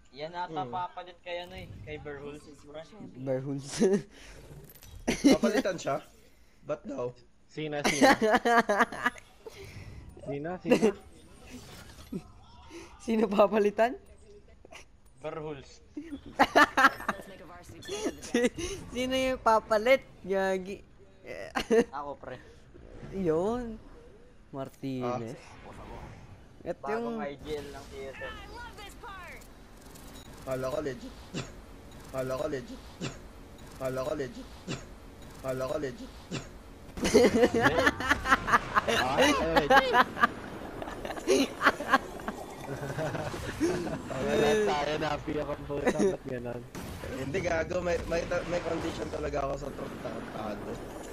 Yan ata papalit kay ano eh, kay Berhulz. Berhulz. Papalitan siya? Ba't daw? Sina, Sina. Sina, Sina. Sino papalitan? Berhulz. Sino yung papalit? Yagi. Ako pre. Yun. Martinez. Ito yung... Bagong IGL ng TSM. Kala ko legit. Kala ko legit. Kala ko legit. Kala ko legit. Lahat tayo napi ako po. Dapat ganon. Hindi gago, may condition talaga ako sa truck tarantado.